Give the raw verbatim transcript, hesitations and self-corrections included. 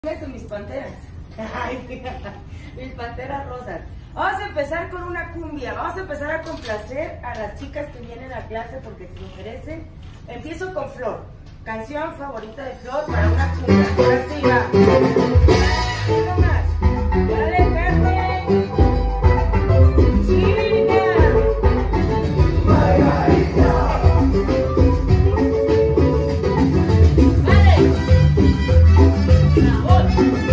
Son mis panteras. Ay, mis panteras rosas. Vamos a empezar con una cumbia. Vamos a empezar a complacer a las chicas que vienen a clase porque se lo merecen. Empiezo con Flor. Canción favorita de Flor para una cumbia. Ahora sí va. Uno más. Dale, Carmen. China. Vale. Sabor.